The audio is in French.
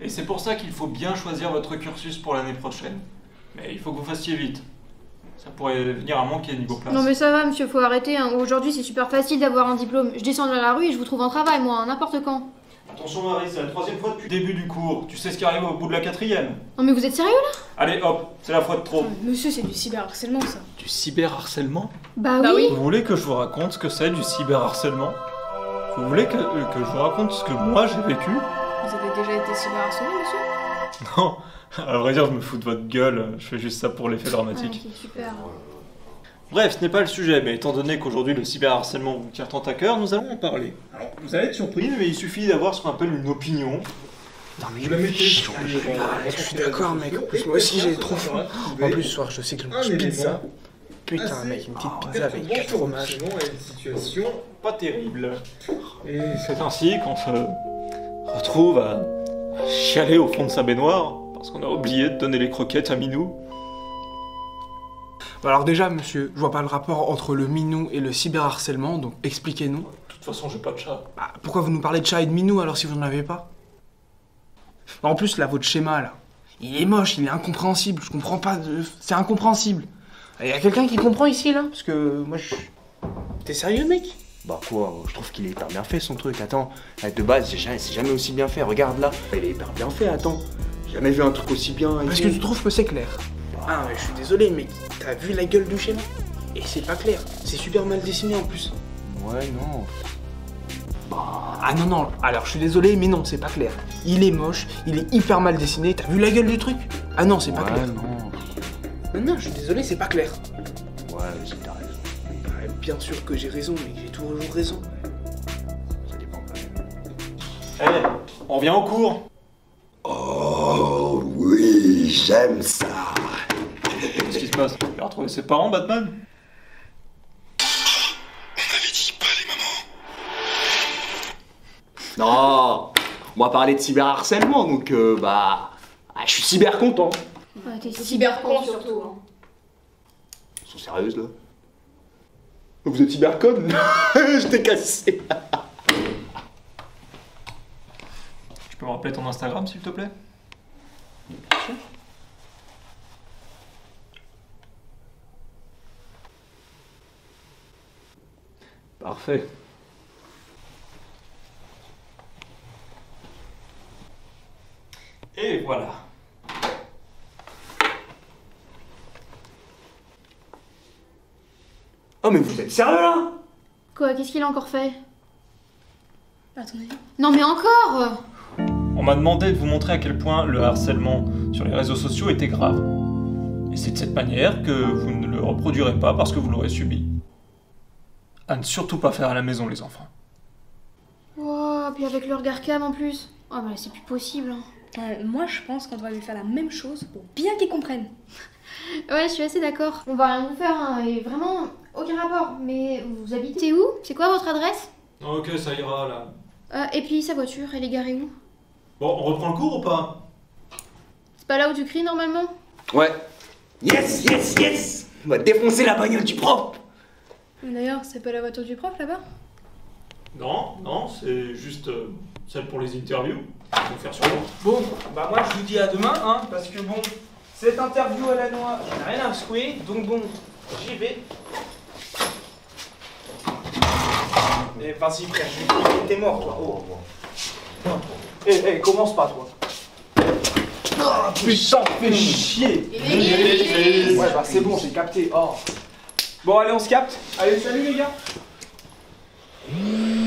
Et c'est pour ça qu'il faut bien choisir votre cursus pour l'année prochaine. Mais il faut que vous fassiez vite. Ça pourrait venir à manquer niveau place. Non mais ça va monsieur, faut arrêter. Hein. Aujourd'hui c'est super facile d'avoir un diplôme. Je descends dans la rue et je vous trouve un travail moi, hein, n'importe quand. Attention Marie, c'est la 3e fois depuis le début du cours. Tu sais ce qui arrive au bout de la 4e. Non mais vous êtes sérieux là? Allez hop, c'est la fois de trop. Monsieur, c'est du cyberharcèlement ça. Du cyberharcèlement? Bah Bah oui. Vous voulez que je vous raconte ce que c'est du cyberharcèlement? Vous voulez que je vous raconte ce que moi j'ai vécu? Vous avez déjà été cyberharcelé, monsieur? Non, à vrai dire je me fous de votre gueule, je fais juste ça pour l'effet dramatique. Ok, super. Bref, ce n'est pas le sujet, mais étant donné qu'aujourd'hui le cyberharcèlement vous tient tant à cœur, nous allons en parler. Alors, vous allez être surpris, mais il suffit d'avoir ce qu'on appelle une opinion. Non mais Vous la mettez sur je suis d'accord mec, en plus moi aussi j'ai trop faim. En plus ce soir je sais que je mange pizza. Putain mec, une petite pizza avec 4 fromages. une situation pas terrible. Et c'est ainsi qu'on se retrouve à chialer au fond de sa baignoire, parce qu'on a oublié de donner les croquettes à Minou. Bah alors déjà monsieur, je vois pas le rapport entre le minou et le cyberharcèlement, donc expliquez-nous. De toute façon, j'ai pas de chat. Bah, pourquoi vous nous parlez de chat et de minou alors si vous n'en avez pas? En plus là, votre schéma là, il est moche, il est incompréhensible, je comprends pas, c'est incompréhensible. Il y a quelqu'un qui comprend ici là? Parce que moi je... T'es sérieux mec? Bah quoi, je trouve qu'il est hyper bien fait son truc, attends. De base, c'est jamais aussi bien fait, regarde là. Il est hyper bien fait, attends. J'ai jamais vu un truc aussi bien. Parce que tu trouves que c'est clair. Ah mais je suis désolé mec, t'as vu la gueule du schéma? Et c'est pas clair, c'est super mal dessiné en plus. Ouais, non. Ah non non, alors je suis désolé mais non, c'est pas clair. Il est moche, il est hyper mal dessiné, t'as vu la gueule du truc? Ah non, c'est pas clair. non. Non, je suis désolé, c'est pas clair. Ouais, c'est t'as raison. Ouais, bien sûr que j'ai raison, mais j'ai toujours raison. Ça dépend quand même. On revient au cours. Oh oui, j'aime ça. Qu'est-ce qui se passe? Il a retrouvé ses parents, Batman? Non, on va parler de cyberharcèlement, donc je suis cyber content. Ouais, t'es Cyber con surtout. Hein. Ils sont sérieuses là? Vous êtes cyber con? Je t'ai cassé. Tu peux me rappeler ton Instagram, s'il te plaît? Parfait. Et voilà. Oh mais vous êtes sérieux là? Quoi, qu'est-ce qu'il a encore fait? À ton avis? Non mais encore! On m'a demandé de vous montrer à quel point le harcèlement sur les réseaux sociaux était grave. Et c'est de cette manière que vous ne le reproduirez pas parce que vous l'aurez subi. À ne surtout pas faire à la maison, les enfants. Wow, puis avec le regard cam en plus. Oh bah c'est plus possible. Hein. Moi, je pense qu'on devrait lui faire la même chose pour bien qu'il comprenne. Ouais, je suis assez d'accord. On va rien vous faire, hein, et vraiment aucun rapport. Mais vous habitez où? C'est quoi votre adresse? Ok, ça ira là. Et puis sa voiture, elle est garée où? Bon, on reprend le cours ou pas? C'est pas là où tu cries normalement? Ouais. Yes, yes, yes. On va défoncer la bagnole du prof. D'ailleurs, c'est pas la voiture du prof là-bas? Non, non, c'est juste celle pour les interviews. Faut faire sur moi. Bon, bah moi je vous dis à demain, hein, parce que bon, cette interview à la noix, j'en ai rien à secouer, donc bon, j'y vais. Et vas-y frère, t'es mort toi. Oh. Eh, commence pas toi. Oh, putain, fais chier. Ouais bah c'est bon, j'ai capté. Oh. Bon allez, on se capte. Allez, salut les gars.